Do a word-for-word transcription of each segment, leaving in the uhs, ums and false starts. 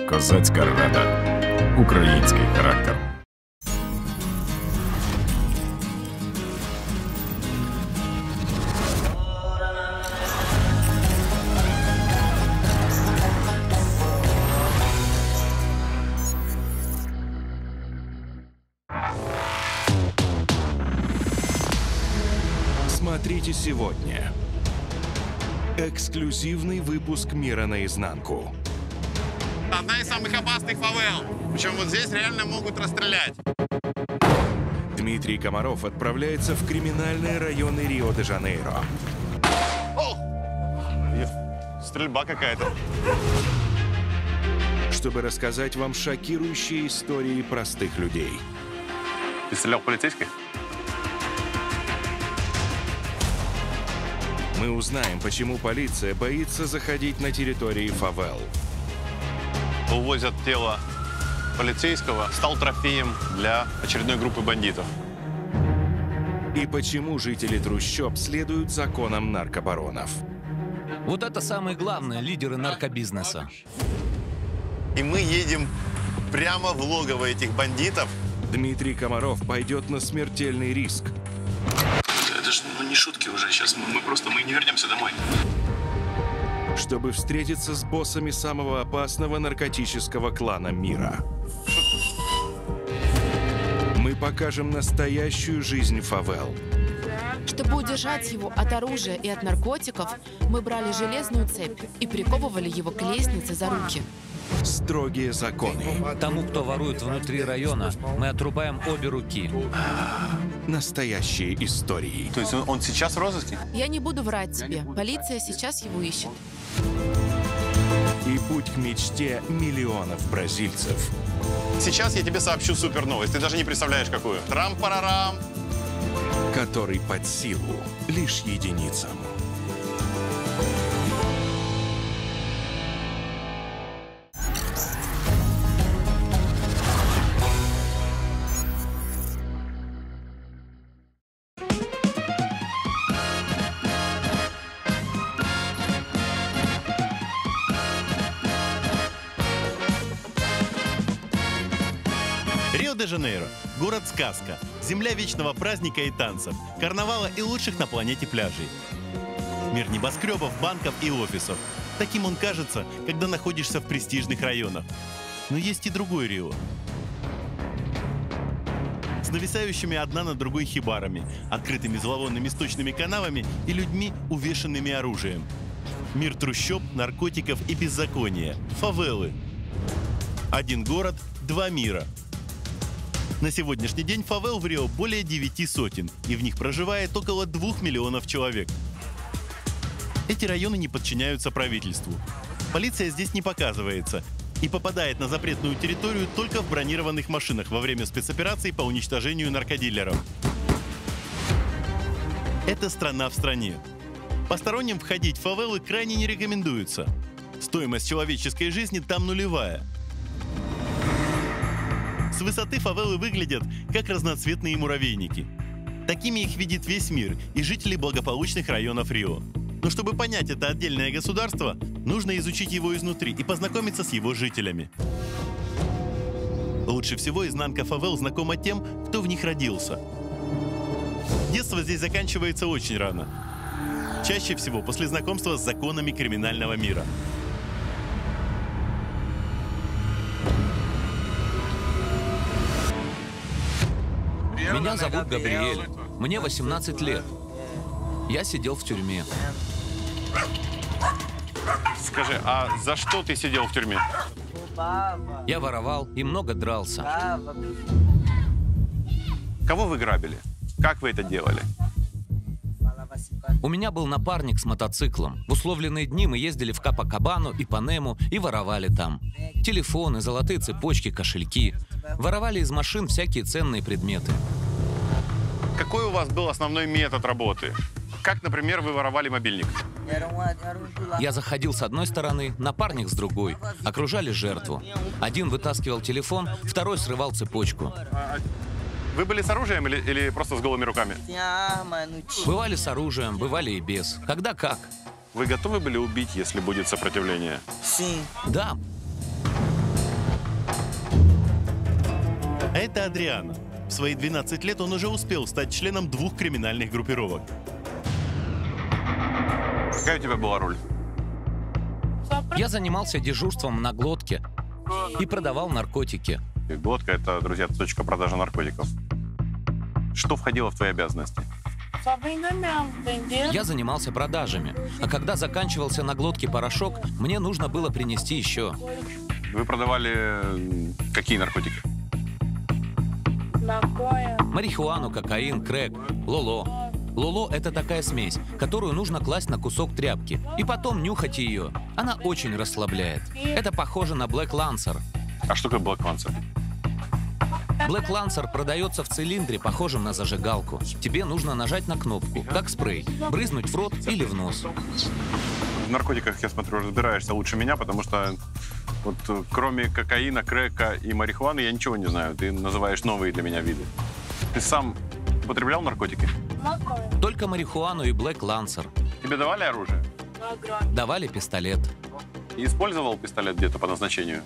Козацька рада. Український характер. Смотрите сегодня. Эксклюзивный выпуск «Мира наизнанку». Одна из самых опасных фавел. Причем вот здесь реально могут расстрелять. Дмитрий Комаров отправляется в криминальные районы Рио-де-Жанейро. О! Стрельба какая-то. Чтобы рассказать вам шокирующие истории простых людей. Ты стрелял в полицейских? Мы узнаем, почему полиция боится заходить на территории фавел. Увозят тело полицейского, стал трофеем для очередной группы бандитов. И почему жители трущоб следуют законам наркобаронов. Вот это самые главные лидеры наркобизнеса. И мы едем прямо в логово этих бандитов. Дмитрий Комаров пойдет на смертельный риск. Это же ну, не шутки уже. Сейчас мы, мы просто мы не вернемся домой. Чтобы встретиться с боссами самого опасного наркотического клана мира. Мы покажем настоящую жизнь фавел. Чтобы удержать его от оружия и от наркотиков, мы брали железную цепь и приковывали его к лестнице за руки. Строгие законы. Тому, кто ворует внутри района, мы отрубаем обе руки. Настоящие истории. То есть он, он сейчас в розыске? Я не буду врать тебе. Полиция сейчас его ищет. И путь к мечте миллионов бразильцев. Сейчас я тебе сообщу супер новость. Ты даже не представляешь, какую. Трам-парарам. Который под силу лишь единицам. Рио-де-Жанейро – город-сказка, земля вечного праздника и танцев, карнавала и лучших на планете пляжей. Мир небоскребов, банков и офисов. Таким он кажется, когда находишься в престижных районах. Но есть и другой Рио. С нависающими одна над другой хибарами, открытыми зловонными сточными канавами и людьми, увешанными оружием. Мир трущоб, наркотиков и беззакония. Фавелы. Один город, два мира. На сегодняшний день фавел в Рио более девяти сотен, и в них проживает около двух миллионов человек. Эти районы не подчиняются правительству. Полиция здесь не показывается и попадает на запретную территорию только в бронированных машинах во время спецопераций по уничтожению наркодилеров. Это страна в стране. Посторонним входить в фавелы крайне не рекомендуется. Стоимость человеческой жизни там нулевая. С высоты фавелы выглядят как разноцветные муравейники. Такими их видит весь мир и жители благополучных районов Рио. Но чтобы понять это отдельное государство, нужно изучить его изнутри и познакомиться с его жителями. Лучше всего изнанка фавел знакома тем, кто в них родился. Детство здесь заканчивается очень рано. Чаще всего после знакомства с законами криминального мира. Меня зовут Габриэль. Мне восемнадцать лет. Я сидел в тюрьме. Скажи, а за что ты сидел в тюрьме? Я воровал и много дрался. Кого вы грабили? Как вы это делали? У меня был напарник с мотоциклом. В условленные дни мы ездили в Капакабану, Ипанему и воровали там. Телефоны, золотые цепочки, кошельки. Воровали из машин всякие ценные предметы. Какой у вас был основной метод работы? Как, например, вы воровали мобильник? Я заходил с одной стороны, напарник с другой. Окружали жертву. Один вытаскивал телефон, второй срывал цепочку. Вы были с оружием или, или просто с голыми руками? Бывали с оружием, бывали и без. Когда как. Вы готовы были убить, если будет сопротивление? Да. А это Адриано. В свои двенадцать лет он уже успел стать членом двух криминальных группировок. Какая у тебя была роль? Я занимался дежурством на глотке и продавал наркотики. И глотка — это, друзья, точка продажи наркотиков. Что входило в твои обязанности? Я занимался продажами, а когда заканчивался на глотке порошок, мне нужно было принести еще. Вы продавали какие наркотики? Марихуану, кокаин, крэк, лоло. Лоло — это такая смесь, которую нужно класть на кусок тряпки и потом нюхать ее. Она очень расслабляет. Это похоже на Black Lancer. А что такое Black Lancer? Black Lancer продается в цилиндре, похожем на зажигалку. Тебе нужно нажать на кнопку, как спрей, брызнуть в рот или в нос. В наркотиках, я смотрю, разбираешься лучше меня, потому что вот кроме кокаина, крэка и марихуаны я ничего не знаю. Ты называешь новые для меня виды. Ты сам употреблял наркотики? Только марихуану и Black Lancer. Тебе давали оружие? Давали пистолет. И использовал пистолет где-то по назначению?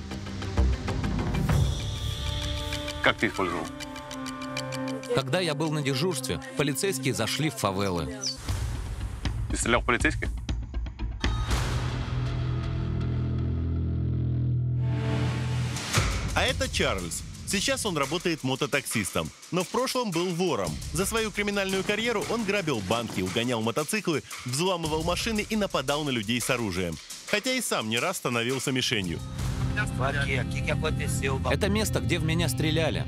Как ты использовал? Когда я был на дежурстве, полицейские зашли в фавелы. Ты стрелял в полицейских? А это Чарльз. Сейчас он работает мототаксистом, но в прошлом был вором. За свою криминальную карьеру он грабил банки, угонял мотоциклы, взламывал машины и нападал на людей с оружием. Хотя и сам не раз становился мишенью. Это место, где в меня стреляли.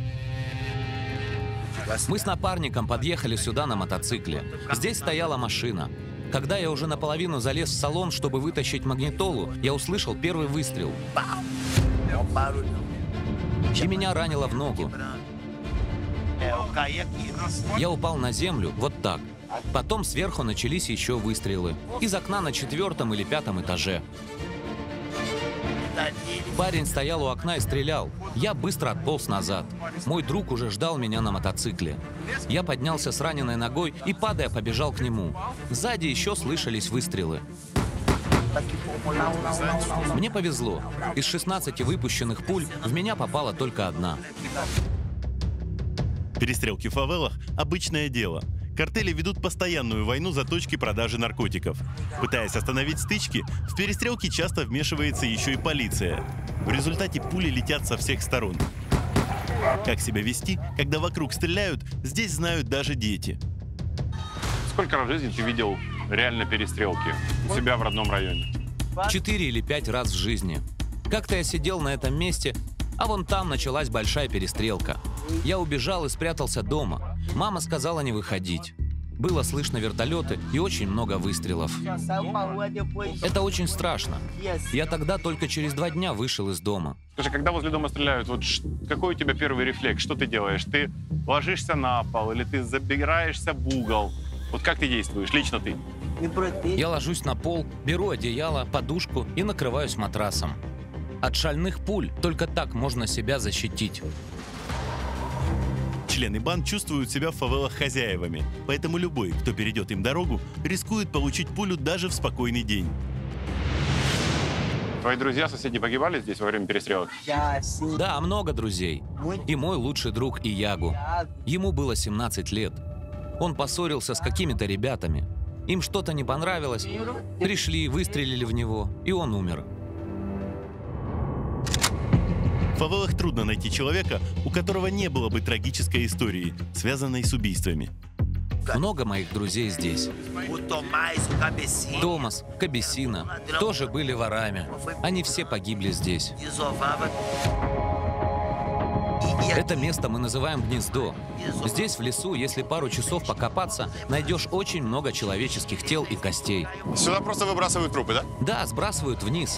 Мы с напарником подъехали сюда на мотоцикле. Здесь стояла машина. Когда я уже наполовину залез в салон, чтобы вытащить магнитолу, я услышал первый выстрел. И меня ранило в ногу. Я упал на землю вот так. Потом сверху начались еще выстрелы. Из окна на четвертом или пятом этаже. Парень стоял у окна и стрелял. Я быстро отполз назад. Мой друг уже ждал меня на мотоцикле. Я поднялся с раненой ногой и, падая, побежал к нему. Сзади еще слышались выстрелы. Мне повезло. Из шестнадцати выпущенных пуль в меня попала только одна. Перестрелки в фавелах – обычное дело. Картели ведут постоянную войну за точки продажи наркотиков. Пытаясь остановить стычки, в перестрелки часто вмешивается еще и полиция. В результате пули летят со всех сторон. Как себя вести, когда вокруг стреляют, здесь знают даже дети. Сколько раз в жизни ты видел реально перестрелки у себя в родном районе? Четыре или пять раз в жизни. Как-то я сидел на этом месте, а вон там началась большая перестрелка. Я убежал и спрятался дома. Мама сказала не выходить. Было слышно вертолеты и очень много выстрелов. Это очень страшно. Я тогда только через два дня вышел из дома. Скажи, когда возле дома стреляют, вот ш- какой у тебя первый рефлекс? Что ты делаешь? Ты ложишься на пол или ты забираешься в угол? Вот как ты действуешь, лично ты? Я ложусь на пол, беру одеяло, подушку и накрываюсь матрасом. От шальных пуль только так можно себя защитить. Члены банд чувствуют себя в фавелах хозяевами, поэтому любой, кто перейдет им дорогу, рискует получить пулю даже в спокойный день. Твои друзья, соседи погибали здесь во время перестрелок? Да, много друзей. И мой лучший друг Иягу. Ему было семнадцать лет. Он поссорился с какими-то ребятами. Им что-то не понравилось. Пришли, выстрелили в него, и он умер. В фавелах трудно найти человека, у которого не было бы трагической истории, связанной с убийствами. Много моих друзей здесь. Томас, Кабесина тоже были ворами. Они все погибли здесь. Это место мы называем гнездо. Здесь, в лесу, если пару часов покопаться, найдешь очень много человеческих тел и костей. Сюда просто выбрасывают трупы, да? Да, сбрасывают вниз.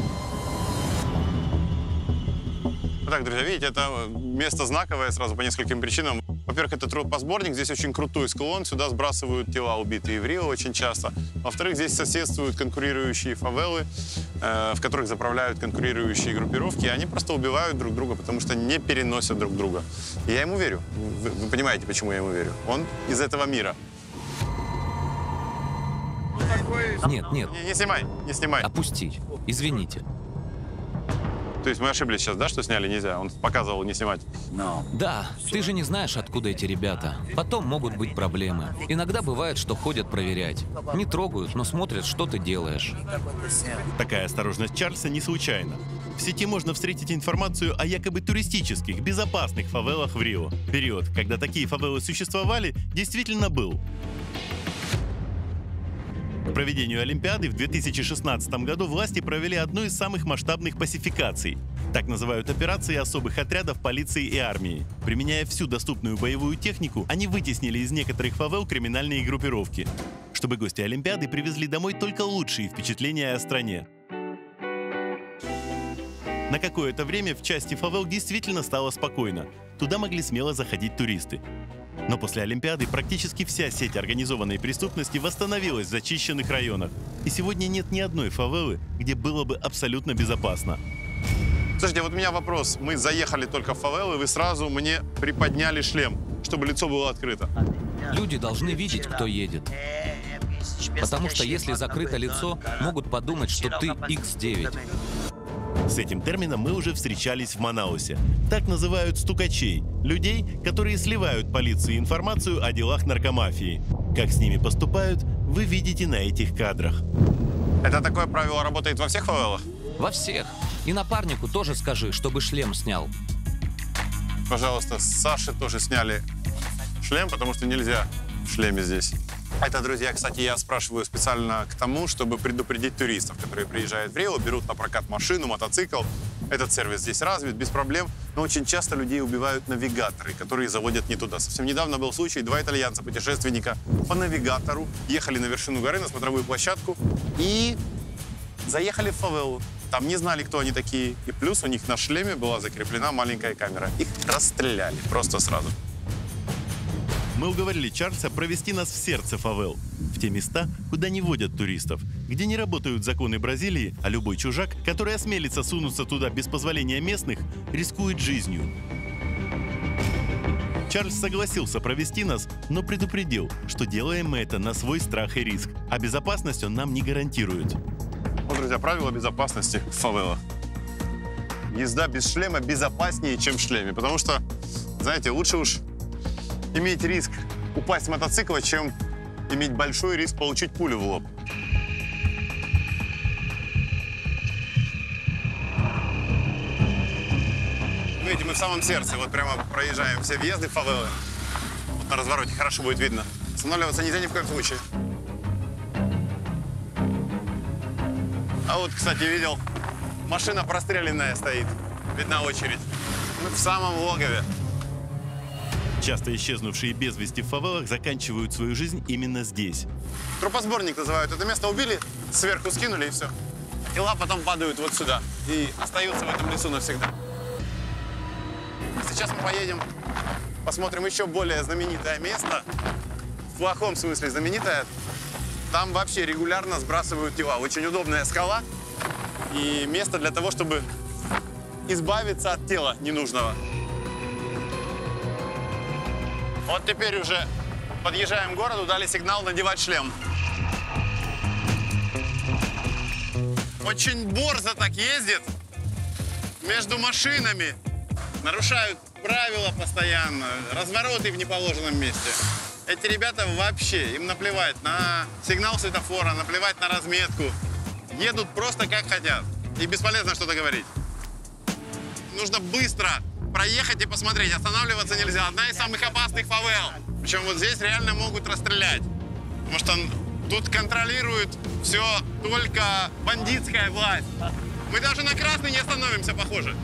Так, друзья, видите, это место знаковое сразу по нескольким причинам. Во-первых, это тропосборник, здесь очень крутой склон, сюда сбрасывают тела убитые в Рио очень часто. Во-вторых, здесь соседствуют конкурирующие фавелы, э, в которых заправляют конкурирующие группировки, и они просто убивают друг друга, потому что не переносят друг друга. И я ему верю. Вы, вы понимаете, почему я ему верю? Он из этого мира. Нет, нет, Не, не снимай, не снимай. опустить. Извините. То есть мы ошиблись сейчас, да, что сняли нельзя? Он показывал не снимать. Да, ты же не знаешь, откуда эти ребята. Потом могут быть проблемы. Иногда бывает, что ходят проверять. Не трогают, но смотрят, что ты делаешь. Такая осторожность Чарльза не случайна. В сети можно встретить информацию о якобы туристических, безопасных фавелах в Рио. Период, когда такие фавелы существовали, действительно был. К проведению Олимпиады в две тысячи шестнадцатом году власти провели одну из самых масштабных пасификаций. Так называют операции особых отрядов полиции и армии. Применяя всю доступную боевую технику, они вытеснили из некоторых фавел криминальные группировки, чтобы гости Олимпиады привезли домой только лучшие впечатления о стране. На какое-то время в части фавел действительно стало спокойно. Туда могли смело заходить туристы. Но после Олимпиады практически вся сеть организованной преступности восстановилась в зачищенных районах. И сегодня нет ни одной фавелы, где было бы абсолютно безопасно. Слушайте, вот у меня вопрос. Мы заехали только в фавелу, и вы сразу мне приподняли шлем, чтобы лицо было открыто. Люди должны видеть, кто едет. Потому что если закрыто лицо, могут подумать, что ты икс девять. С этим термином мы уже встречались в Манаусе. Так называют стукачей – людей, которые сливают полиции информацию о делах наркомафии. Как с ними поступают, вы видите на этих кадрах. Это такое правило работает во всех фавелах? Во всех. И напарнику тоже скажи, чтобы шлем снял. Пожалуйста, с Саши тоже сняли шлем, потому что нельзя в шлеме здесь. Это, друзья, кстати, я спрашиваю специально к тому, чтобы предупредить туристов, которые приезжают в Рио, берут на прокат машину, мотоцикл. Этот сервис здесь развит, без проблем. Но очень часто людей убивают навигаторы, которые заводят не туда. Совсем недавно был случай, два итальянца, путешественника по навигатору, ехали на вершину горы, на смотровую площадку и заехали в фавелу. Там не знали, кто они такие. И плюс у них на шлеме была закреплена маленькая камера. Их расстреляли просто сразу. Мы уговорили Чарльза провести нас в сердце фавел, в те места, куда не водят туристов, где не работают законы Бразилии, а любой чужак, который осмелится сунуться туда без позволения местных, рискует жизнью. Чарльз согласился провести нас, но предупредил, что делаем мы это на свой страх и риск, а безопасность он нам не гарантирует. Вот, друзья, правила безопасности в фавелах. Езда без шлема безопаснее, чем в шлеме, потому что, знаете, лучше уж иметь риск упасть с мотоцикла, чем иметь большой риск получить пулю в лоб. Видите, мы в самом сердце, вот прямо проезжаем все въезды в фавелы. Вот на развороте хорошо будет видно. Останавливаться нельзя ни в коем случае. А вот, кстати, видел, машина простреленная стоит. Видна очередь. Мы в самом логове. Часто исчезнувшие без вести в фавелах заканчивают свою жизнь именно здесь. Трупосборник называют. Это место убили, сверху скинули и все. Тела потом падают вот сюда и остаются в этом лесу навсегда. Сейчас мы поедем, посмотрим еще более знаменитое место. В плохом смысле знаменитое. Там вообще регулярно сбрасывают тела. Очень удобная скала и место для того, чтобы избавиться от тела ненужного. Вот теперь уже подъезжаем к городу, дали сигнал надевать шлем. Очень борзо так ездит между машинами. Нарушают правила постоянно, развороты в неположенном месте. Эти ребята вообще, им наплевать на сигнал светофора, наплевать на разметку. Едут просто как хотят. И бесполезно что-то говорить. Нужно быстро проехать и посмотреть. Останавливаться нельзя. Одна из самых опасных фавел. Причем вот здесь реально могут расстрелять. Потому что тут контролирует все только бандитская власть. Мы даже на красный не остановимся, похоже.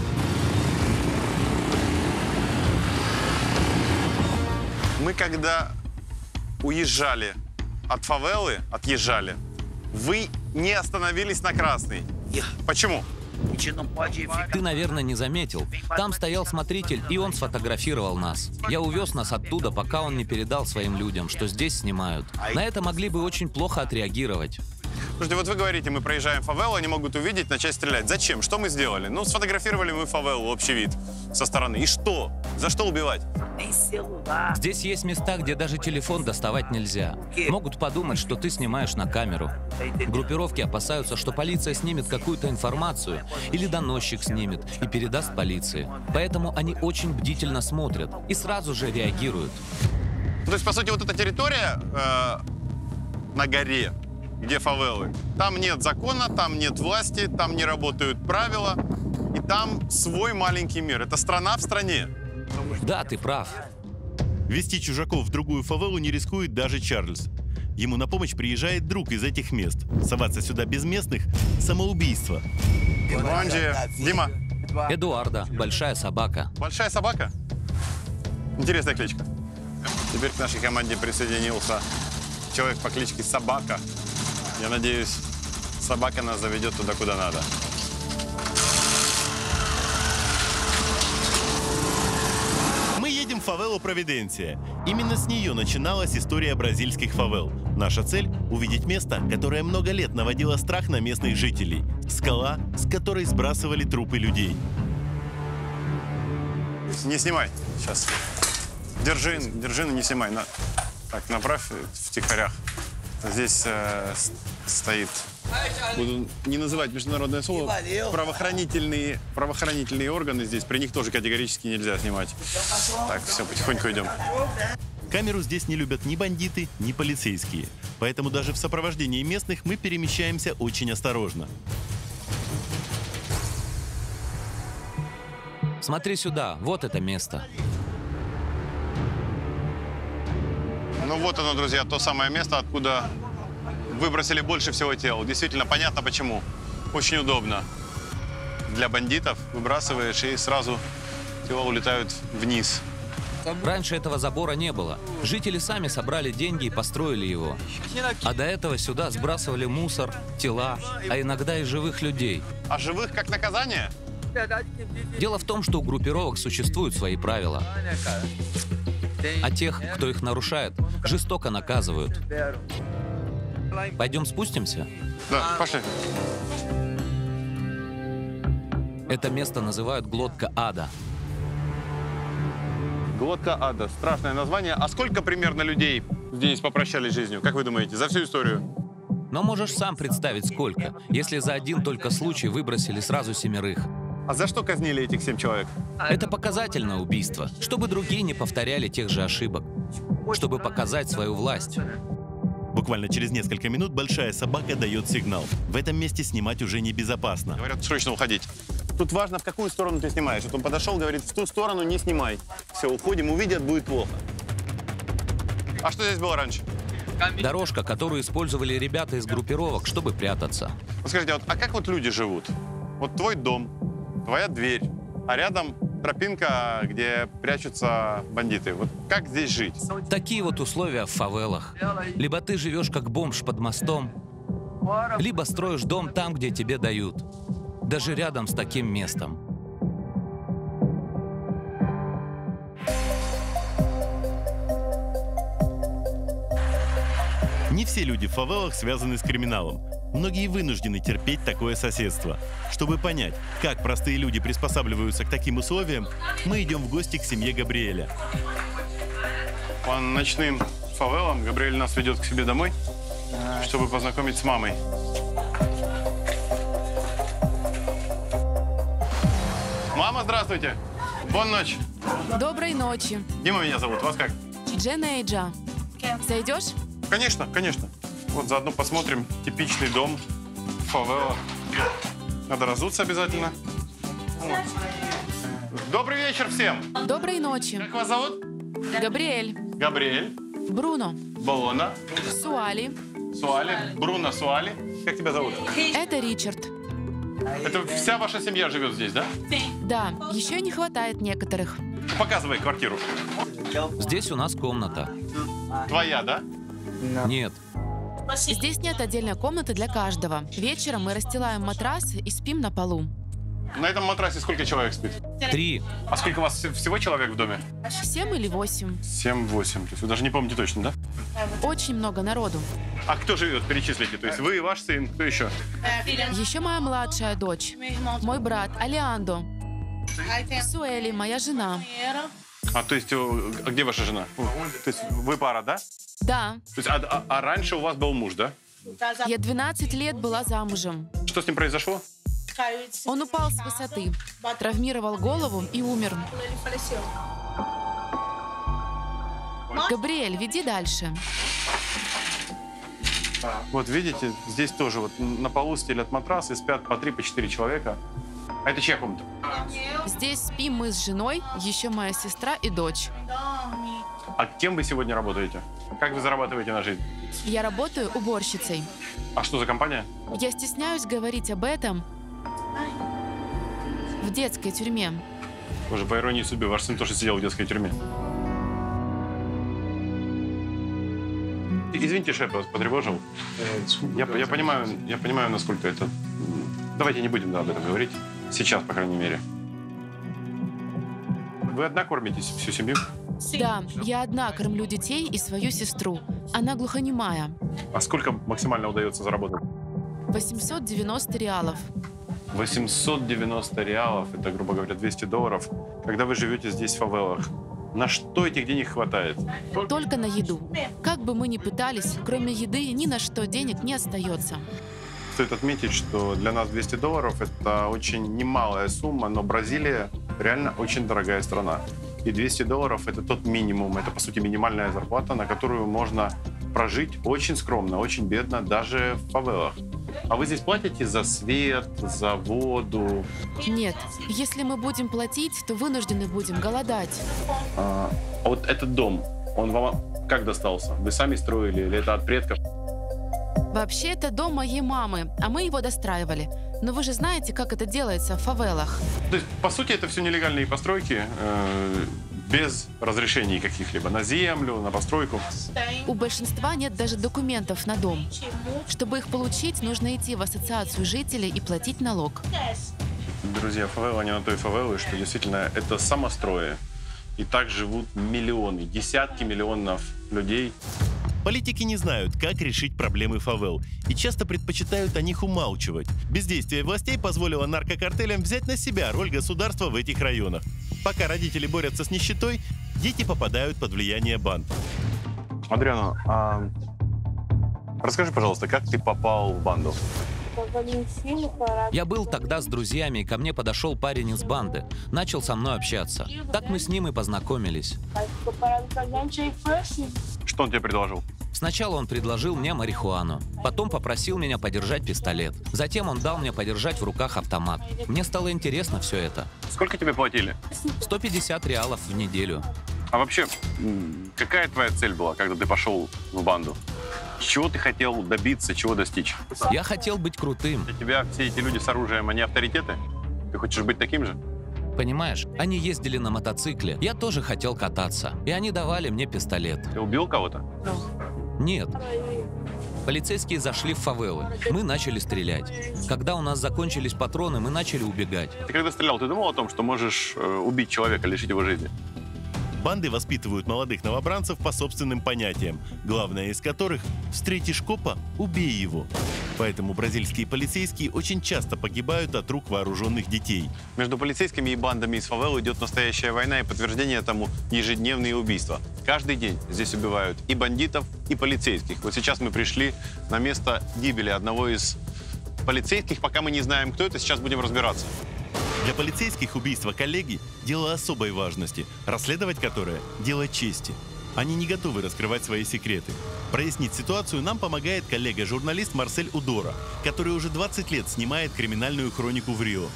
Мы когда уезжали от фавелы, отъезжали, вы не остановились на красный. Почему? Ты, наверное, не заметил. Там стоял смотритель, и он сфотографировал нас. Я увез нас оттуда, пока он не передал своим людям, что здесь снимают. На это могли бы очень плохо отреагировать. Слушайте, вот вы говорите, мы проезжаем фавелу, они могут увидеть, начать стрелять. Зачем? Что мы сделали? Ну, сфотографировали мы фавелу, общий вид со стороны. И что? За что убивать? Здесь есть места, где даже телефон доставать нельзя. Могут подумать, что ты снимаешь на камеру. Группировки опасаются, что полиция снимет какую-то информацию или доносчик снимет и передаст полиции. Поэтому они очень бдительно смотрят и сразу же реагируют. То есть, по сути, вот эта территория э, на горе, где фавелы, там нет закона, там нет власти, там не работают правила, и там свой маленький мир. Это страна в стране. Да, ты прав. Вести чужаков в другую фавелу не рискует даже Чарльз. Ему на помощь приезжает друг из этих мест. Соваться сюда без местных – самоубийство. Бонджи. Дима. Эдуарда, большая собака. Большая собака? Интересная кличка. Теперь к нашей команде присоединился человек по кличке Собака. Я надеюсь, собака нас заведет туда, куда надо. Мы едем в фавелу Провиденция. Именно с нее начиналась история бразильских фавел. Наша цель – увидеть место, которое много лет наводило страх на местных жителей. Скала, с которой сбрасывали трупы людей. Не снимай сейчас. Держи, держи, но не снимай. На... Так, направь втихарях. Здесь э, стоит, буду не называть международное слово, правоохранительные, правоохранительные органы здесь. При них тоже категорически нельзя снимать. Так, все, потихоньку идем. Камеру здесь не любят ни бандиты, ни полицейские. Поэтому даже в сопровождении местных мы перемещаемся очень осторожно. Смотри сюда, вот это место. Ну вот оно, друзья, то самое место, откуда выбросили больше всего тел. Действительно, понятно почему. Очень удобно. Для бандитов выбрасываешь, и сразу тела улетают вниз. Раньше этого забора не было. Жители сами собрали деньги и построили его. А до этого сюда сбрасывали мусор, тела, а иногда и живых людей. А живых как наказание? Дело в том, что у группировок существуют свои правила. А тех, кто их нарушает, жестоко наказывают. Пойдем спустимся? Да, пошли. Это место называют глотка ада. Глотка ада. Страшное название. А сколько примерно людей здесь попрощались с жизнью? Как вы думаете, за всю историю? Но можешь сам представить, сколько, если за один только случай выбросили сразу семерых. А за что казнили этих семь человек? Это показательное убийство, чтобы другие не повторяли тех же ошибок, чтобы показать свою власть. Буквально через несколько минут большая собака дает сигнал. В этом месте снимать уже небезопасно. Говорят, срочно уходить. Тут важно, в какую сторону ты снимаешь. Вот он подошел, говорит, в ту сторону не снимай. Все, уходим, увидят, будет плохо. А что здесь было раньше? Дорожка, которую использовали ребята из группировок, чтобы прятаться. Вот скажите, вот, а как вот люди живут? Вот твой дом, твоя дверь, а рядом тропинка, где прячутся бандиты. Вот как здесь жить? Такие вот условия в фавелах. Либо ты живешь как бомж под мостом, либо строишь дом там, где тебе дают. Даже рядом с таким местом. Не все люди в фавелах связаны с криминалом. Многие вынуждены терпеть такое соседство. Чтобы понять, как простые люди приспосабливаются к таким условиям, мы идем в гости к семье Габриэля. По ночным фавелам Габриэль нас ведет к себе домой, чтобы познакомить с мамой. Мама, здравствуйте. Бон ночь. Доброй ночи. Дима меня зовут. Вас как? Дженейджа. Зайдешь? Конечно, конечно. Вот заодно посмотрим типичный дом фавела. Надо разуться обязательно. Вот. Добрый вечер всем. Доброй ночи. Как вас зовут? Габриэль. Габриэль. Бруно. Болона. Суали. Суали. Бруно Суали. Как тебя зовут? Это Ричард. Это вся ваша семья живет здесь, да? Да, еще не хватает некоторых. Показывай квартиру. Здесь у нас комната. Твоя, да? Нет. Здесь нет отдельной комнаты для каждого. Вечером мы расстилаем матрас и спим на полу. На этом матрасе сколько человек спит? Три. А сколько у вас всего человек в доме? Семь или восемь. Семь-восемь. То есть вы даже не помните точно, да? Очень много народу. А кто живет? Перечислите. То есть вы, ваш сын, кто еще? Еще моя младшая дочь, мой брат Алеандо, Суэли, моя жена. А то есть, о, а где ваша жена? То есть вы пара, да? Да, То есть, а, а- а раньше у вас был муж, да? я двенадцать лет была замужем. Что с ним произошло? Он упал с высоты, травмировал голову и умер. Габриэль, веди дальше. Вот видите, здесь тоже вот на полу стелят матрасы, спят по три, по четыре человека. А это чья комната? Здесь спим мы с женой, еще моя сестра и дочь. А кем вы сегодня работаете? Как вы зарабатываете на жизнь? Я работаю уборщицей. А что за компания? Я стесняюсь говорить об этом в детской тюрьме. Боже, по иронии судьбы, ваш сын тоже сидел в детской тюрьме. Извините, шеф, я вас потревожил. Я, я, понимаю, я понимаю, насколько это... Давайте не будем да, об этом говорить. Сейчас, по крайней мере. Вы одна кормите всю семью? Да, я одна кормлю детей и свою сестру. Она глухонемая. А сколько максимально удается заработать? восемьсот девяносто реалов. восемьсот девяносто реалов, это, грубо говоря, двести долларов. Когда вы живете здесь, в фавелах, на что этих денег хватает? Только на еду. Как бы мы ни пытались, кроме еды ни на что денег не остается. Стоит отметить, что для нас двести долларов – это очень немалая сумма, но Бразилия реально очень дорогая страна. И двести долларов – это тот минимум, это, по сути, минимальная зарплата, на которую можно прожить очень скромно, очень бедно, даже в фавелах. А вы здесь платите за свет, за воду? Нет, если мы будем платить, то вынуждены будем голодать. А, а вот этот дом, он вам как достался? Вы сами строили или это от предков? Вообще, это дом моей мамы, а мы его достраивали. Но вы же знаете, как это делается в фавелах. То есть, по сути, это все нелегальные постройки, э, без разрешений каких-либо на землю, на постройку. У большинства нет даже документов на дом. Чтобы их получить, нужно идти в ассоциацию жителей и платить налог. Друзья, фавела не на той фавелы, что действительно это самострои. И так живут миллионы, десятки миллионов людей. Политики не знают, как решить проблемы фавел и часто предпочитают о них умалчивать. Бездействие властей позволило наркокартелям взять на себя роль государства в этих районах. Пока родители борются с нищетой, дети попадают под влияние банд. Адриано, а... расскажи, пожалуйста, как ты попал в банду? Я был тогда с друзьями, и ко мне подошел парень из банды. Начал со мной общаться. Так мы с ним и познакомились. Что он тебе предложил? Сначала он предложил мне марихуану. Потом попросил меня подержать пистолет. Затем он дал мне подержать в руках автомат. Мне стало интересно все это. Сколько тебе платили? сто пятьдесят реалов в неделю. А вообще, м, какая твоя цель была, когда ты пошел в банду? Чего ты хотел добиться, чего достичь? Я хотел быть крутым. Для тебя все эти люди с оружием, они авторитеты? Ты хочешь быть таким же? Понимаешь, они ездили на мотоцикле. Я тоже хотел кататься. И они давали мне пистолет. Ты убил кого-то? Нет. Полицейские зашли в фавелы. Мы начали стрелять. Когда у нас закончились патроны, мы начали убегать. Ты когда стрелял, ты думал о том, что можешь э, убить человека, лишить его жизни? Банды воспитывают молодых новобранцев по собственным понятиям, главное из которых – встретишь копа – убей его. Поэтому бразильские полицейские очень часто погибают от рук вооруженных детей. Между полицейскими и бандами из фавел идет настоящая война, и подтверждение тому ежедневные убийства. Каждый день здесь убивают и бандитов, и полицейских. Вот сейчас мы пришли на место гибели одного из полицейских. Пока мы не знаем, кто это, сейчас будем разбираться. Для полицейских убийство коллеги – дело особой важности, расследовать которое – дело чести. Они не готовы раскрывать свои секреты. Прояснить ситуацию нам помогает коллега-журналист Марсель Удора, который уже двадцать лет снимает криминальную хронику в Рио.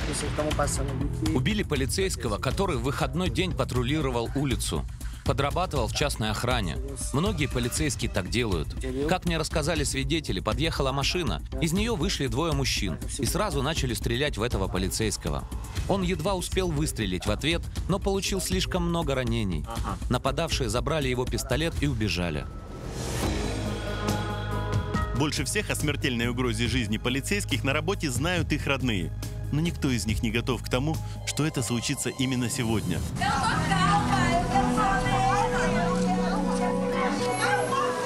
Убили полицейского, который в выходной день патрулировал улицу. Подрабатывал в частной охране. Многие полицейские так делают. Как мне рассказали свидетели, подъехала машина, из нее вышли двое мужчин и сразу начали стрелять в этого полицейского. Он едва успел выстрелить в ответ, но получил слишком много ранений. Нападавшие забрали его пистолет и убежали. Больше всех о смертельной угрозе жизни полицейских на работе знают их родные. Но никто из них не готов к тому, что это случится именно сегодня.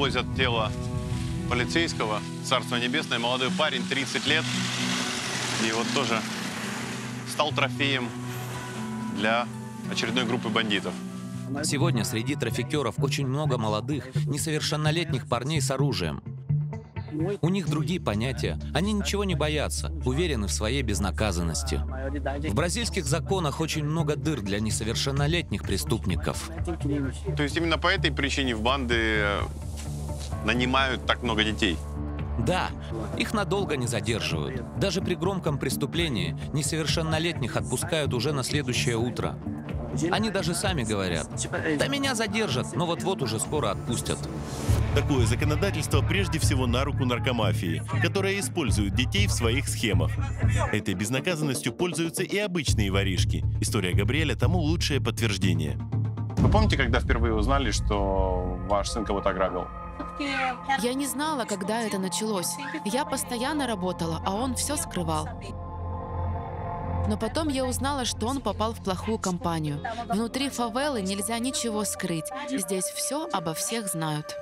вывозят тело полицейского, царство небесное, молодой парень, тридцать лет. И вот тоже стал трофеем для очередной группы бандитов. Сегодня среди трафикеров очень много молодых, несовершеннолетних парней с оружием. У них другие понятия, они ничего не боятся, уверены в своей безнаказанности. В бразильских законах очень много дыр для несовершеннолетних преступников. То есть именно по этой причине в банды нанимают так много детей? Да, их надолго не задерживают. Даже при громком преступлении несовершеннолетних отпускают уже на следующее утро. Они даже сами говорят: да меня задержат, но вот-вот уже скоро отпустят. Такое законодательство прежде всего на руку наркомафии, которая использует детей в своих схемах. Этой безнаказанностью пользуются и обычные воришки. История Габриэля тому лучшее подтверждение. Вы помните, когда впервые узнали, что ваш сын кого-то ограбил? Я не знала, когда это началось. Я постоянно работала, а он все скрывал. Но потом я узнала, что он попал в плохую компанию. Внутри фавелы нельзя ничего скрыть. Здесь все обо всех знают.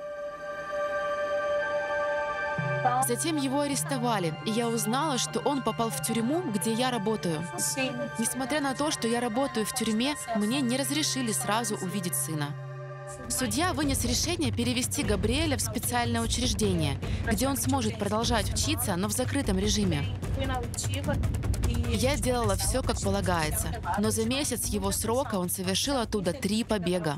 Затем его арестовали, и я узнала, что он попал в тюрьму, где я работаю. Несмотря на то, что я работаю в тюрьме, мне не разрешили сразу увидеть сына. Судья вынес решение перевести Габриэля в специальное учреждение, где он сможет продолжать учиться, но в закрытом режиме. Я делала все, как полагается, но за месяц его срока он совершил оттуда три побега.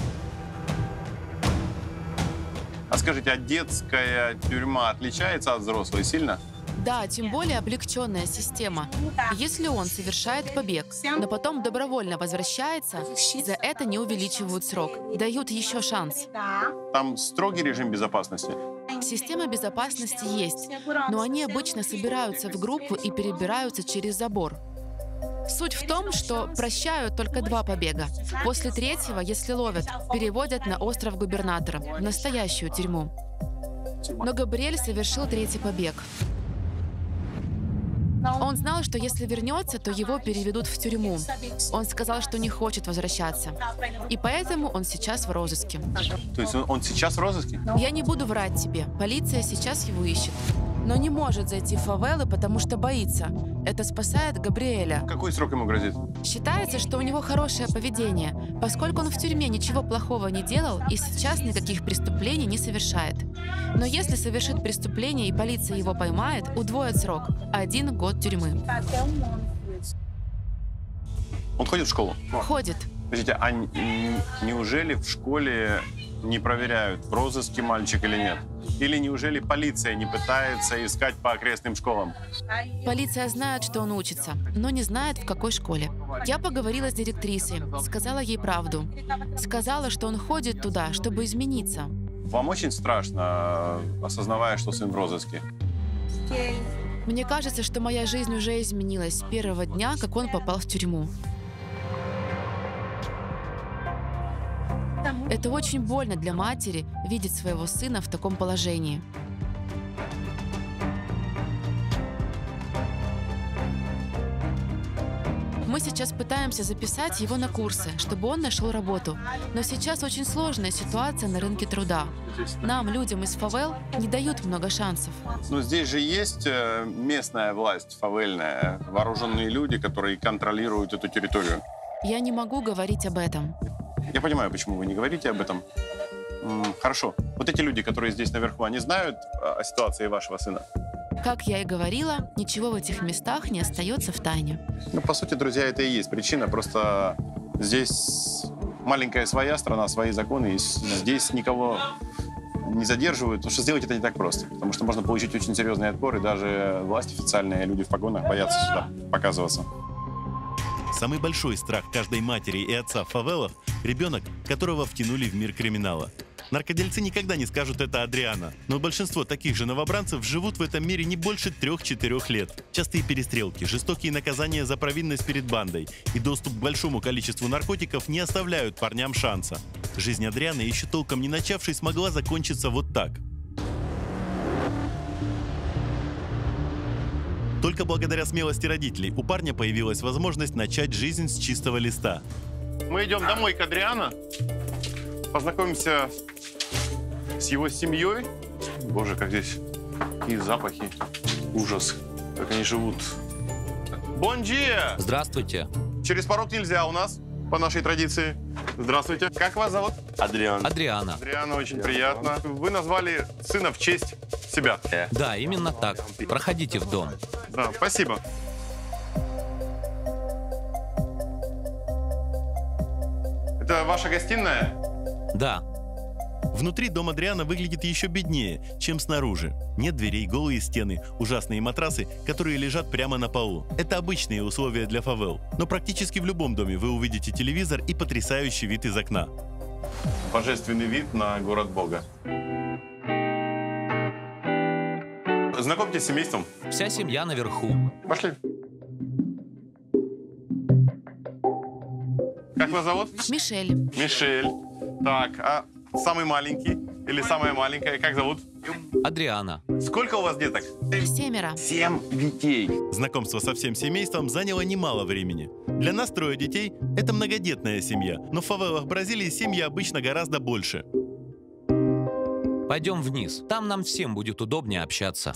А скажите, а детская тюрьма отличается от взрослой сильно? Да, тем более облегченная система. Если он совершает побег, но потом добровольно возвращается, за это не увеличивают срок, дают еще шанс. Там строгий режим безопасности? Система безопасности есть, но они обычно собираются в группу и перебираются через забор. Суть в том, что прощают только два побега. После третьего, если ловят, переводят на остров губернатора, в настоящую тюрьму. Но Габриэль совершил третий побег. Он знал, что если вернется, то его переведут в тюрьму. Он сказал, что не хочет возвращаться. И поэтому он сейчас в розыске. То есть он, он сейчас в розыске? Я не буду врать тебе. Полиция сейчас его ищет. Но не может зайти в фавелы, потому что боится. Это спасает Габриэля. Какой срок ему грозит? Считается, что у него хорошее поведение, поскольку он в тюрьме ничего плохого не делал и сейчас никаких преступлений не совершает. Но если совершит преступление и полиция его поймает, удвоят срок – один год тюрьмы. Он ходит в школу? Ходит. Подождите, а неужели в школе не проверяют, в розыске мальчик или нет? Или неужели полиция не пытается искать по окрестным школам? Полиция знает, что он учится, но не знает, в какой школе. Я поговорила с директрисой, сказала ей правду. Сказала, что он ходит туда, чтобы измениться. Вам очень страшно, осознавая, что сын в розыске? Мне кажется, что моя жизнь уже изменилась с первого дня, как он попал в тюрьму. Это очень больно для матери видеть своего сына в таком положении. Мы сейчас пытаемся записать его на курсы, чтобы он нашел работу. Но сейчас очень сложная ситуация на рынке труда. Нам, людям из фавел, не дают много шансов. Но здесь же есть местная власть, фавельная, вооруженные люди, которые контролируют эту территорию. Я не могу говорить об этом. Я понимаю, почему вы не говорите об этом. Хорошо. Вот эти люди, которые здесь наверху, они знают о ситуации вашего сына? Как я и говорила, ничего в этих местах не остается в тайне. Ну, по сути, друзья, это и есть причина. Просто здесь маленькая своя страна, свои законы, и здесь никого не задерживают, потому что сделать это не так просто. Потому что можно получить очень серьезный отпор, и даже власть официальные, люди в погонах боятся сюда показываться. Самый большой страх каждой матери и отца в фавелах – ребенок, которого втянули в мир криминала. Наркодельцы никогда не скажут это Адриано, но большинство таких же новобранцев живут в этом мире не больше трех-четырех лет. Частые перестрелки, жестокие наказания за провинность перед бандой и доступ к большому количеству наркотиков не оставляют парням шанса. Жизнь Адриано, еще толком не начавшей, смогла закончиться вот так. Только благодаря смелости родителей у парня появилась возможность начать жизнь с чистого листа. Мы идем домой к Адриано, познакомимся с его семьей. Боже, как здесь какие запахи. Ужас. Как они живут. Бонджия! Здравствуйте. Через порог нельзя у нас, по нашей традиции. Здравствуйте. Как вас зовут? Адриан. Адриана. Адриана, очень приятно. Вы назвали сына в честь себя. Да, именно так. Проходите в дом. Да, спасибо. Это ваша гостиная? Да. Внутри дом Адриана выглядит еще беднее, чем снаружи. Нет дверей, голые стены, ужасные матрасы, которые лежат прямо на полу. Это обычные условия для фавел. Но практически в любом доме вы увидите телевизор и потрясающий вид из окна. Божественный вид на город Бога. Знакомьтесь с семейством. Вся семья наверху. Пошли. Как вас зовут? Мишель. Мишель. Так, а самый маленький или самая маленькая, как зовут? Адриана. Сколько у вас деток? Семеро. Семь детей. Знакомство со всем семейством заняло немало времени. Для нас трое детей – это многодетная семья, но в фавелах Бразилии семьи обычно гораздо больше. Пойдем вниз. Там нам всем будет удобнее общаться.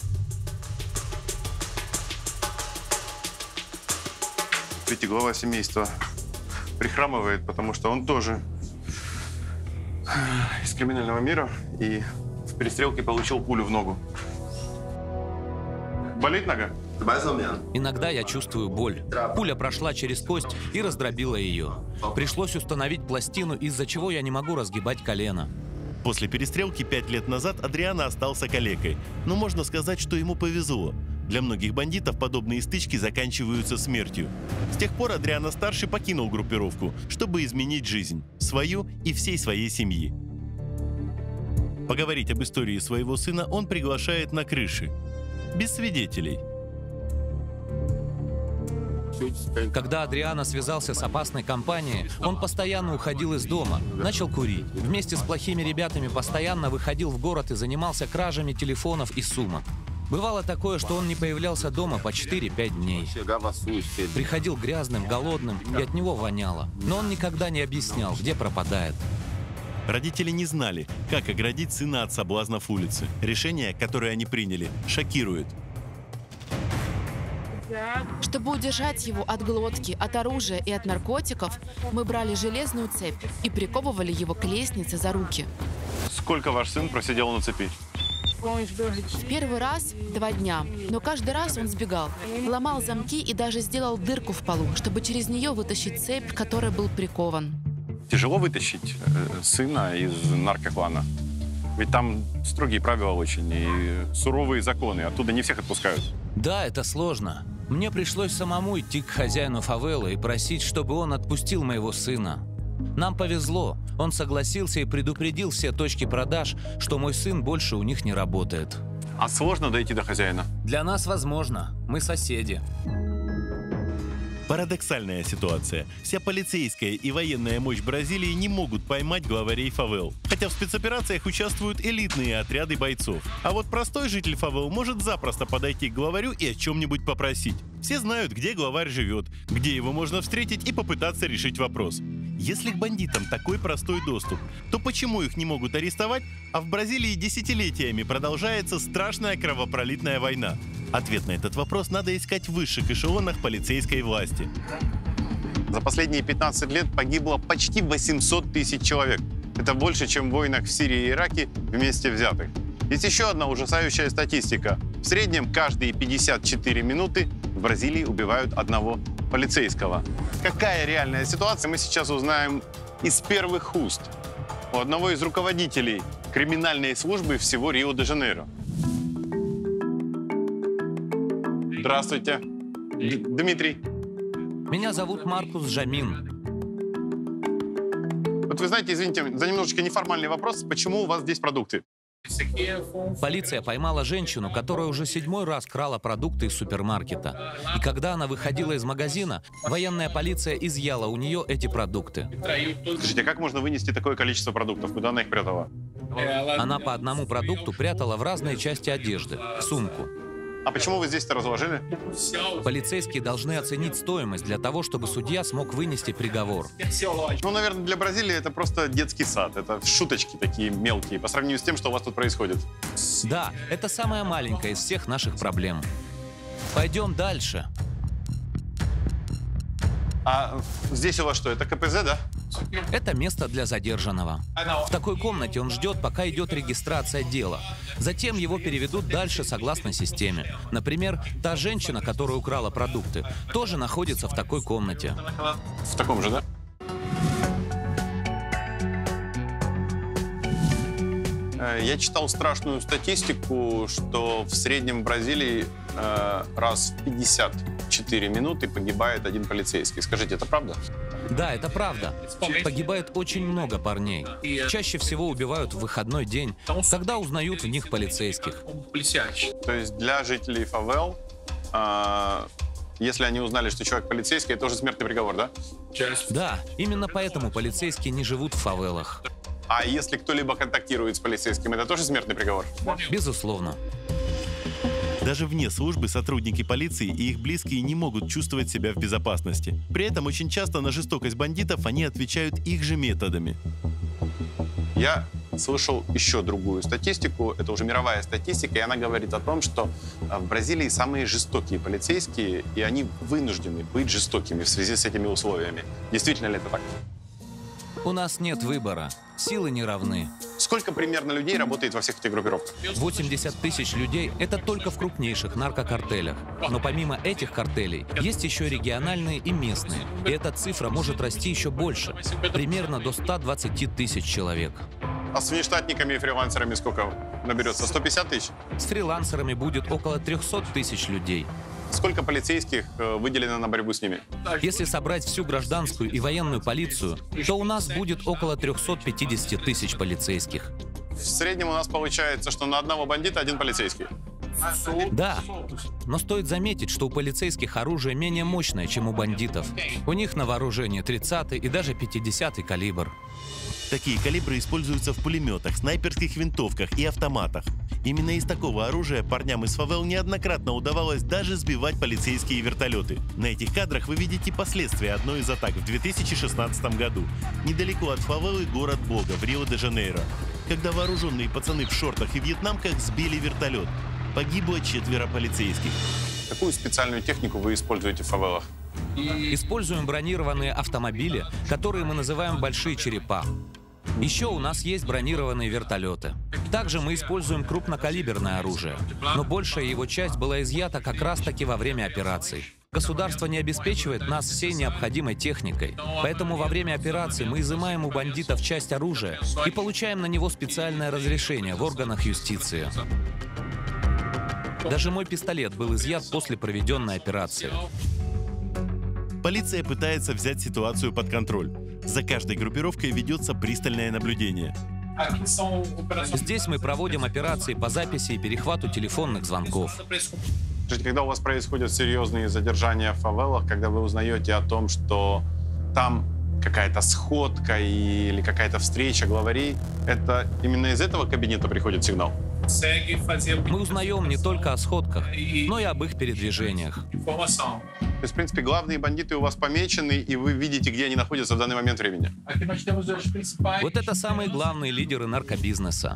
Видите, глава семейства прихрамывает, потому что он тоже из криминального мира и в перестрелке получил пулю в ногу. Болит нога? Иногда я чувствую боль. Пуля прошла через кость и раздробила ее. Пришлось установить пластину, из-за чего я не могу разгибать колено. После перестрелки пять лет назад Адриана остался калекой, но можно сказать, что ему повезло. Для многих бандитов подобные стычки заканчиваются смертью. С тех пор Адриана-старший покинул группировку, чтобы изменить жизнь, свою и всей своей семьи. Поговорить об истории своего сына он приглашает на крыши, без свидетелей. Когда Адриана связался с опасной компанией, он постоянно уходил из дома, начал курить. Вместе с плохими ребятами постоянно выходил в город и занимался кражами телефонов и сумок. Бывало такое, что он не появлялся дома по четыре-пять дней. Приходил грязным, голодным, и от него воняло. Но он никогда не объяснял, где пропадает. Родители не знали, как оградить сына от соблазнов улицы. Решение, которое они приняли, шокирует. Чтобы удержать его от глотки, от оружия и от наркотиков, мы брали железную цепь и приковывали его к лестнице за руки. Сколько ваш сын просидел на цепи? В первый раз – два дня, но каждый раз он сбегал, ломал замки и даже сделал дырку в полу, чтобы через нее вытащить цепь, к которой был прикован. Тяжело вытащить э, сына из наркоклана? Ведь там строгие правила очень и суровые законы, оттуда не всех отпускают. Да, это сложно. Мне пришлось самому идти к хозяину фавелы и просить, чтобы он отпустил моего сына. Нам повезло. Он согласился и предупредил все точки продаж, что мой сын больше у них не работает. А сложно дойти до хозяина? Для нас возможно. Мы соседи. Парадоксальная ситуация. Вся полицейская и военная мощь Бразилии не могут поймать главарей фавел. Хотя в спецоперациях участвуют элитные отряды бойцов. А вот простой житель фавел может запросто подойти к главарю и о чем-нибудь попросить. Все знают, где главарь живет, где его можно встретить и попытаться решить вопрос. Если к бандитам такой простой доступ, то почему их не могут арестовать, а в Бразилии десятилетиями продолжается страшная кровопролитная война? Ответ на этот вопрос надо искать в высших эшелонах полицейской власти. За последние пятнадцать лет погибло почти восемьсот тысяч человек. Это больше, чем в войнах в Сирии и Ираке вместе взятых. Есть еще одна ужасающая статистика. В среднем каждые пятьдесят четыре минуты в Бразилии убивают одного полицейского. Какая реальная ситуация, мы сейчас узнаем из первых уст у одного из руководителей криминальной службы всего Рио-де-Жанейро. Здравствуйте. Д- Дмитрий. Меня зовут Маркус Жамин. Вот вы знаете, извините, за немножечко неформальный вопрос, почему у вас здесь продукты? Полиция поймала женщину, которая уже седьмой раз крала продукты из супермаркета. И когда она выходила из магазина, военная полиция изъяла у нее эти продукты. Скажите, как можно вынести такое количество продуктов? Куда она их прятала? Она по одному продукту прятала в разные части одежды, в сумку. А почему вы здесь-то разложили? Полицейские должны оценить стоимость для того, чтобы судья смог вынести приговор. Ну, наверное, для Бразилии это просто детский сад. Это шуточки такие мелкие по сравнению с тем, что у вас тут происходит. Да, это самая маленькая из всех наших проблем. Пойдем дальше. А здесь у вас что, это ка пэ зэ, да? Это место для задержанного. В такой комнате он ждет, пока идет регистрация дела. Затем его переведут дальше согласно системе. Например, та женщина, которая украла продукты, тоже находится в такой комнате. В таком же, да? Я читал страшную статистику, что в среднем в Бразилии э, раз в пятьдесят четыре минуты погибает один полицейский. Скажите, это правда? Да, это правда. Погибает очень много парней. Чаще всего убивают в выходной день, когда узнают в них полицейских. То есть для жителей фавел, э, если они узнали, что человек полицейский, это тоже смертный приговор, да? Да, именно поэтому полицейские не живут в фавелах. А если кто-либо контактирует с полицейским, это тоже смертный приговор? Безусловно. Даже вне службы сотрудники полиции и их близкие не могут чувствовать себя в безопасности. При этом очень часто на жестокость бандитов они отвечают их же методами. Я слышал еще другую статистику, это уже мировая статистика, и она говорит о том, что в Бразилии самые жестокие полицейские, и они вынуждены быть жестокими в связи с этими условиями. Действительно ли это так? У нас нет выбора. Силы не равны. Сколько примерно людей работает во всех этих группировках? восемьдесят тысяч людей – это только в крупнейших наркокартелях. Но помимо этих картелей, есть еще региональные и местные. И эта цифра может расти еще больше. Примерно до ста двадцати тысяч человек. А с внештатниками и фрилансерами сколько наберется? сто пятьдесят тысяч? С фрилансерами будет около трёхсот тысяч людей. Сколько полицейских выделено на борьбу с ними? Если собрать всю гражданскую и военную полицию, то у нас будет около трёхсот пятидесяти тысяч полицейских. В среднем у нас получается, что на одного бандита один полицейский. Да, но стоит заметить, что у полицейских оружие менее мощное, чем у бандитов. У них на вооружении тридцатый и даже пятидесятый калибр. Такие калибры используются в пулеметах, снайперских винтовках и автоматах. Именно из такого оружия парням из фавел неоднократно удавалось даже сбивать полицейские вертолеты. На этих кадрах вы видите последствия одной из атак в две тысячи шестнадцатом году. Недалеко от фавелы город Бога в Рио-де-Жанейро, когда вооруженные пацаны в шортах и вьетнамках сбили вертолет. Погибло четверо полицейских. Какую специальную технику вы используете в фавелах? Используем бронированные автомобили, которые мы называем «большие черепа». Еще у нас есть бронированные вертолеты. Также мы используем крупнокалиберное оружие, но большая его часть была изъята как раз-таки во время операций. Государство не обеспечивает нас всей необходимой техникой, поэтому во время операции мы изымаем у бандитов часть оружия и получаем на него специальное разрешение в органах юстиции. Даже мой пистолет был изъят после проведенной операции. Полиция пытается взять ситуацию под контроль. За каждой группировкой ведется пристальное наблюдение. Здесь мы проводим операции по записи и перехвату телефонных звонков. Когда у вас происходят серьезные задержания в фавелах, когда вы узнаете о том, что там какая-то сходка или какая-то встреча главарей, это именно из этого кабинета приходит сигнал? Мы узнаем не только о сходках, но и об их передвижениях. То есть, в принципе, главные бандиты у вас помечены, и вы видите, где они находятся в данный момент времени. Вот это самые главные лидеры наркобизнеса.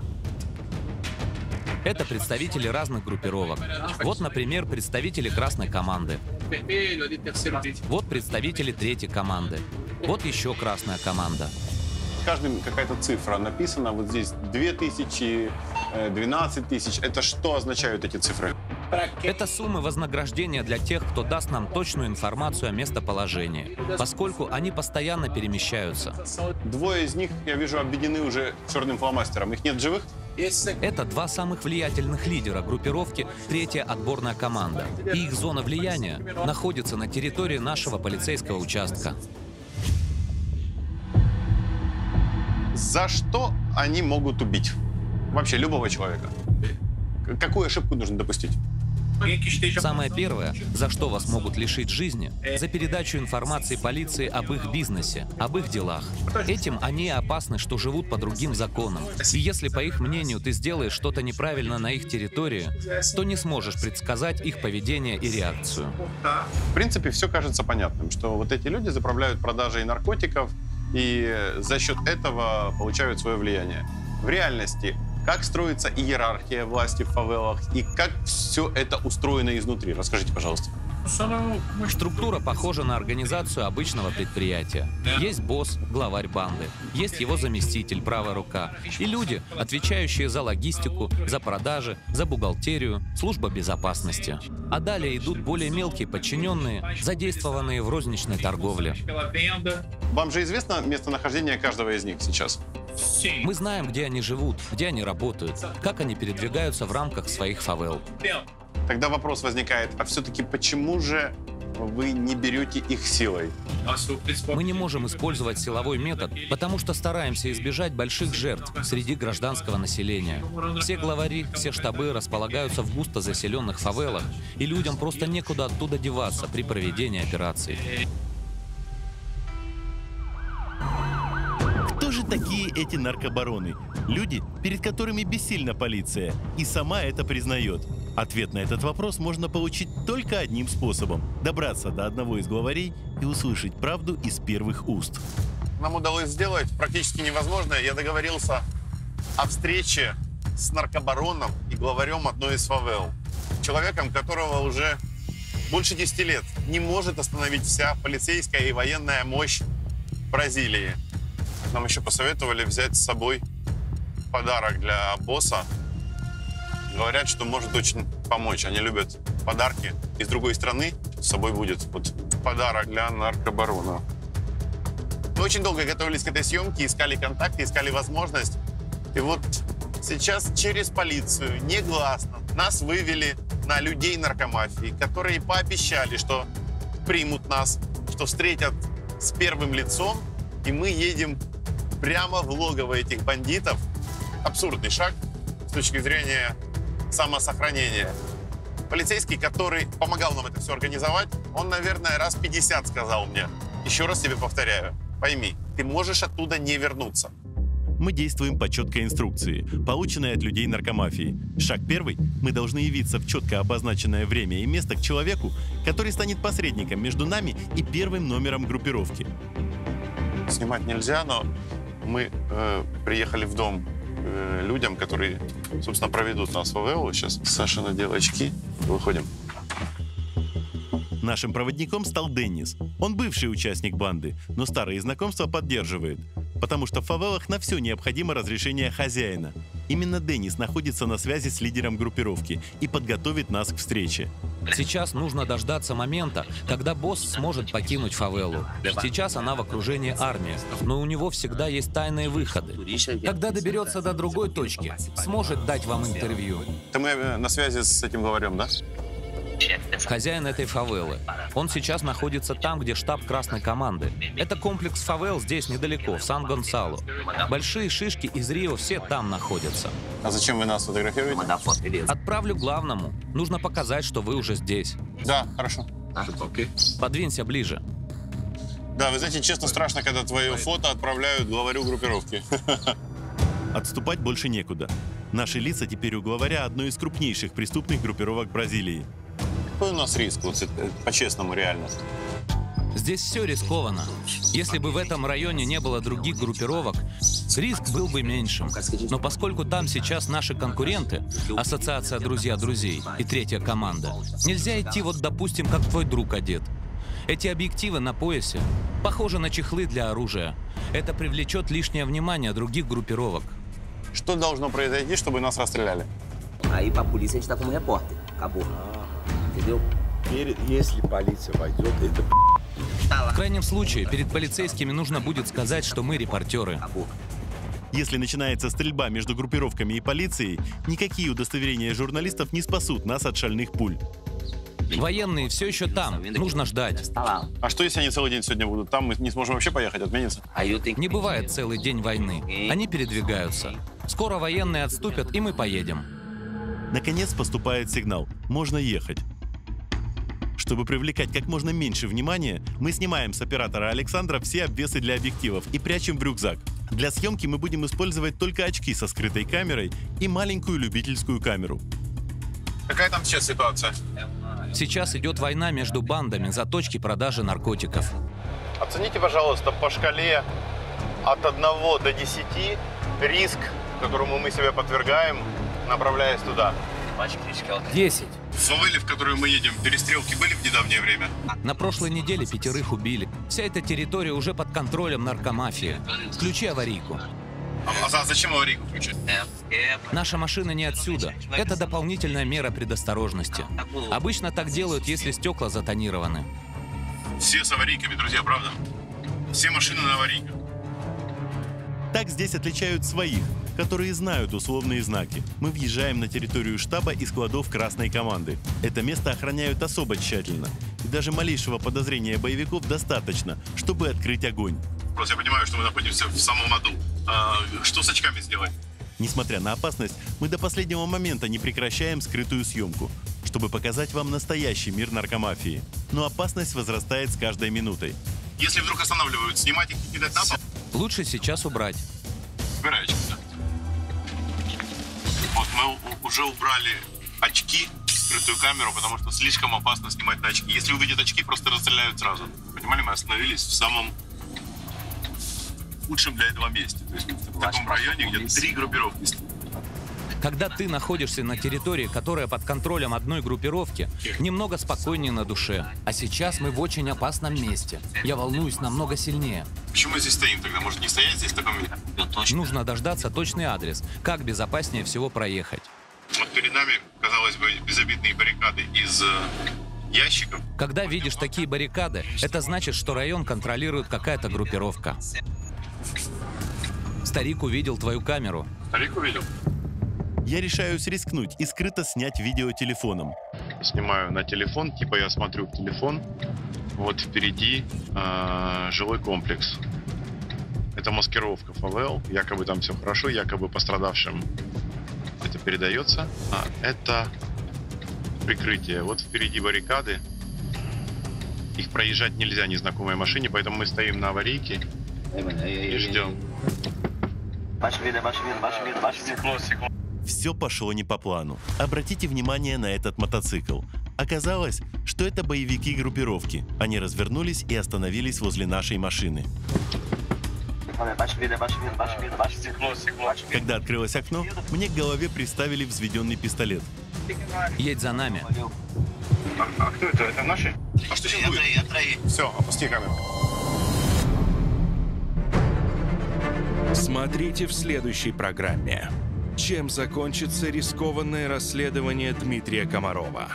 Это представители разных группировок. Вот, например, представители красной команды. Вот представители третьей команды. Вот еще красная команда. Каждым какая-то цифра написана. Вот здесь две тысячи, двенадцать тысяч. Это что означают эти цифры? Это суммы вознаграждения для тех, кто даст нам точную информацию о местоположении, поскольку они постоянно перемещаются. Двое из них, я вижу, обведены уже черным фломастером. Их нет живых? Это два самых влиятельных лидера группировки «Третья отборная команда». И их зона влияния находится на территории нашего полицейского участка. За что они могут убить? Вообще любого человека. Какую ошибку нужно допустить? Самое первое, за что вас могут лишить жизни, за передачу информации полиции об их бизнесе, об их делах. Этим они опасны, что живут по другим законам. И если, по их мнению, ты сделаешь что-то неправильно на их территории, то не сможешь предсказать их поведение и реакцию. В принципе, все кажется понятным, что вот эти люди заправляют продажей наркотиков и за счет этого получают свое влияние. В реальности, как строится иерархия власти в фавелах и как все это устроено изнутри? Расскажите, пожалуйста. Структура похожа на организацию обычного предприятия. Есть босс, главарь банды, есть его заместитель, правая рука, и люди, отвечающие за логистику, за продажи, за бухгалтерию, служба безопасности. А далее идут более мелкие подчиненные, задействованные в розничной торговле. Вам же известно местонахождение каждого из них сейчас? Мы знаем, где они живут, где они работают, как они передвигаются в рамках своих фавел. Тогда вопрос возникает, а все-таки почему же вы не берете их силой? Мы не можем использовать силовой метод, потому что стараемся избежать больших жертв среди гражданского населения. Все главари, все штабы располагаются в густо заселенных фавелах, и людям просто некуда оттуда деваться при проведении операций. Кто же такие эти наркобароны? Люди, перед которыми бессильна полиция, и сама это признает. Ответ на этот вопрос можно получить только одним способом – добраться до одного из главарей и услышать правду из первых уст. Нам удалось сделать практически невозможное. Я договорился о встрече с наркобароном и главарем одной из фавел. Человеком, которого уже больше десяти лет не может остановить вся полицейская и военная мощь Бразилии. Нам еще посоветовали взять с собой подарок для босса. Говорят, что может очень помочь. Они любят подарки. Из другой страны с собой будет вот подарок для наркобарона. Мы очень долго готовились к этой съемке, искали контакты, искали возможность. И вот сейчас через полицию, негласно, нас вывели на людей наркомафии, которые пообещали, что примут нас, что встретят с первым лицом, и мы едем прямо в логово этих бандитов. Абсурдный шаг с точки зрения самосохранения. Полицейский, который помогал нам это все организовать, он, наверное, раз пятьдесят сказал мне: еще раз тебе повторяю, пойми, ты можешь оттуда не вернуться. Мы действуем по четкой инструкции, полученной от людей наркомафии. Шаг первый – мы должны явиться в четко обозначенное время и место к человеку, который станет посредником между нами и первым номером группировки. Снимать нельзя, но мы э, приехали в дом э, людям, которые, собственно, проведут нас в фавелу. Сейчас Саша надел очки. Выходим. Нашим проводником стал Деннис. Он бывший участник банды, но старые знакомства поддерживает, потому что в фавелах на все необходимо разрешение хозяина. Именно Деннис находится на связи с лидером группировки и подготовит нас к встрече. Сейчас нужно дождаться момента, когда босс сможет покинуть фавелу. Сейчас она в окружении армии, но у него всегда есть тайные выходы. Когда доберется до другой точки, сможет дать вам интервью. Это мы э, на связи с этим главарем, да? Хозяин этой фавелы. Он сейчас находится там, где штаб красной команды. Это комплекс фавел здесь недалеко, в Сан-Гонсалу. Большие шишки из Рио все там находятся. А зачем вы нас фотографируете? Отправлю главному. Нужно показать, что вы уже здесь. Да, хорошо. Подвинься ближе. Да, вы знаете, честно, страшно, когда твое фото отправляют главарю группировки. Отступать больше некуда. Наши лица теперь у главаря одной из крупнейших преступных группировок Бразилии. Какой у нас риск, вот, по-честному, реально? Здесь все рискованно. Если бы в этом районе не было других группировок, риск был бы меньшим. Но поскольку там сейчас наши конкуренты, Ассоциация «Друзья друзей» и третья команда, нельзя идти вот, допустим, как твой друг одет. Эти объективы на поясе похожи на чехлы для оружия. Это привлечет лишнее внимание других группировок. Что должно произойти, чтобы нас расстреляли? Aí pra polícia a gente tá como repórter. Acabou. Entendeu? Если полиция войдет, это В крайнем случае, перед полицейскими нужно будет сказать, что мы репортеры. Если начинается стрельба между группировками и полицией, никакие удостоверения журналистов не спасут нас от шальных пуль. Военные все еще там, нужно ждать. А что, если они целый день сегодня будут там, мы не сможем вообще поехать, отменится? Не бывает целый день войны. Они передвигаются. Скоро военные отступят, и мы поедем. Наконец поступает сигнал. Можно ехать. Чтобы привлекать как можно меньше внимания, мы снимаем с оператора Александра все обвесы для объективов и прячем в рюкзак. Для съемки мы будем использовать только очки со скрытой камерой и маленькую любительскую камеру. Какая там сейчас ситуация? Сейчас идет война между бандами за точки продажи наркотиков. Оцените, пожалуйста, по шкале от одного до десяти риск, которому мы себя подвергаем, направляясь туда. десять. В фавеле, в которую мы едем, перестрелки были в недавнее время? На прошлой неделе пятерых убили. Вся эта территория уже под контролем наркомафии. Включи аварийку. А, а зачем аварийку включать? Наша машина не отсюда. Это дополнительная мера предосторожности. Обычно так делают, если стекла затонированы. Все с аварийками, друзья, правда? Все машины на аварийках. Так здесь отличают своих, которые знают условные знаки. Мы въезжаем на территорию штаба и складов красной команды. Это место охраняют особо тщательно. И даже малейшего подозрения боевиков достаточно, чтобы открыть огонь. Просто я понимаю, что мы находимся в самом аду. А, что с очками сделать? Несмотря на опасность, мы до последнего момента не прекращаем скрытую съемку, чтобы показать вам настоящий мир наркомафии. Но опасность возрастает с каждой минутой. Если вдруг останавливают, снимать их и кидать на пол? Лучше сейчас убрать. Убирай очки, да. Вот мы уже убрали очки, скрытую камеру, потому что слишком опасно снимать на очки. Если увидят очки, просто расстреляют сразу. Понимали, мы остановились в самом худшем для этого месте. То есть в таком районе, где три группировки стоят. Когда ты находишься на территории, которая под контролем одной группировки, немного спокойнее на душе. А сейчас мы в очень опасном месте. Я волнуюсь намного сильнее. Почему мы здесь стоим тогда? Может, не стоять здесь в таком месте? Нужно дождаться точный адрес. Как безопаснее всего проехать. Вот перед нами, казалось бы, безобидные баррикады из э, ящиков. Когда видишь такие баррикады, это значит, что район контролирует какая-то группировка. Старик увидел твою камеру. Старик увидел? Я решаюсь рискнуть и скрыто снять видео телефоном. Снимаю на телефон, типа я смотрю в телефон. Вот впереди э, жилой комплекс. Это маскировка фавел. Якобы там все хорошо, якобы пострадавшим это передается. А это прикрытие. Вот впереди баррикады. Их проезжать нельзя незнакомой машине, поэтому мы стоим на аварийке и ждем. Все пошло не по плану. Обратите внимание на этот мотоцикл. Оказалось, что это боевики группировки. Они развернулись и остановились возле нашей машины. Когда открылось окно, мне к голове приставили взведенный пистолет. Едь за нами. А, а кто это? Это наши? А что сейчас будет? Все, опусти камеру. Смотрите в следующей программе. Чем закончится рискованное расследование Дмитрия Комарова?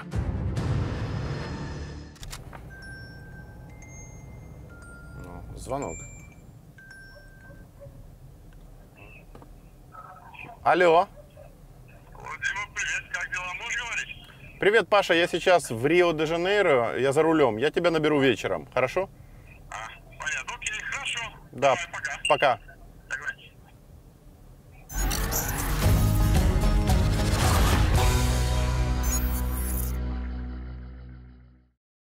Ну, звонок. Алло. Дима, привет, как дела? Можешь говорить? Привет, Паша, я сейчас в Рио-де-Жанейро, я за рулем. Я тебя наберу вечером, хорошо? А, понятно, окей, хорошо. Да, Давай, пока. Пока.